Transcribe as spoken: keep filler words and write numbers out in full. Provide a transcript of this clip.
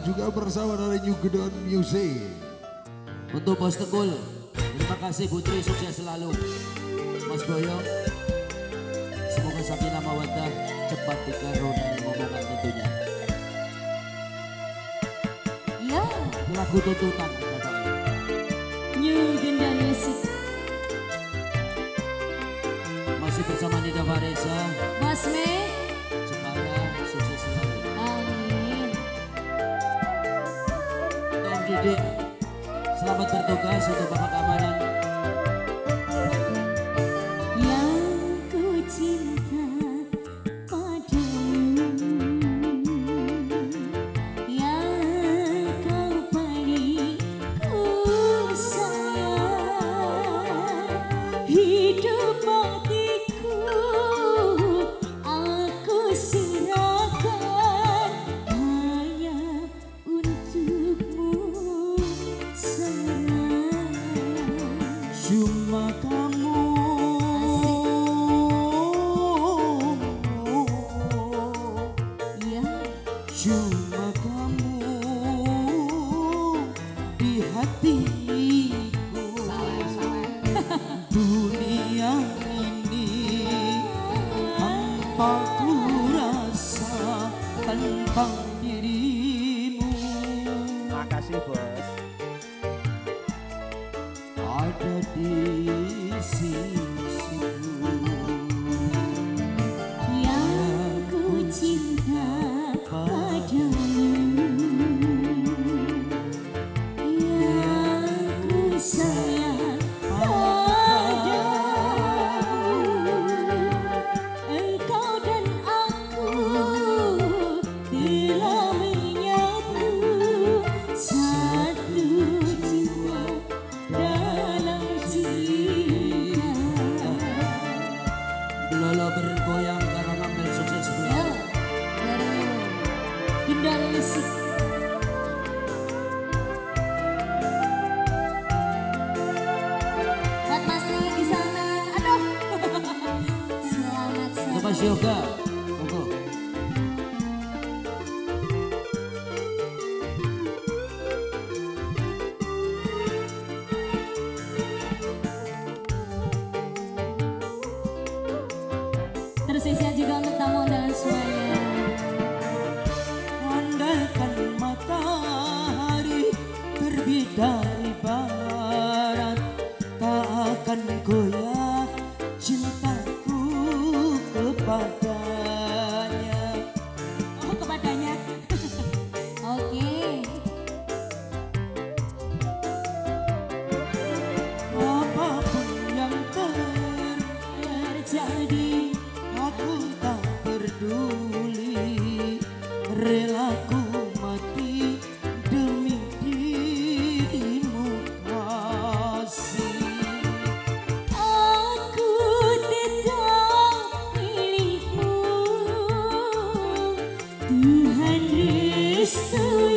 juga bersama dari New Gedon Music. Untuk Bos Tegul, terima kasih Putri, sukses selalu. Mas Boyo, semoga sakinah mawaddah cepat dikaruniai momongan tentunya. Ya, lagu tuntutan New Gedon Music. Masih bersama Nida Faresa, Mas Me, Cemara, sukses selalu. amin. Om Didik, selamat bertugas untuk Bapak Keamanan. Yang ku cinta padamu, yang kau paling ku sayang, hidup matiku aku serahkan hanya untukmu sayang. Cuma kamu, Ya, cuma kamu di hatiku. Dunia ini hampa ku rasa tanpa dirimu. Makasih bos. Ada di sisiku. yang ku cinta padamu, yang ku sayang padamu, engkau dan aku telah menyatu satu jiwa dalam cinta. Belolo bergoyang karena ngambil sukses Ya, selalu. dari Gedon Music. Buat Mas Nih di sana, aduh. Selamat Untuk Mas sore. Yoga, monggo. Terus spesial juga untuk tamu undangan semuanya. Andaikan matahari terbit dari barat, tak akan goyah cintaku kepadanya. Oh, kepadanya. Oke. Apapun yang Terjadi aku tak peduli, relaku mati demi dirimu kasih. aku tetap milikmu, Tuhan restui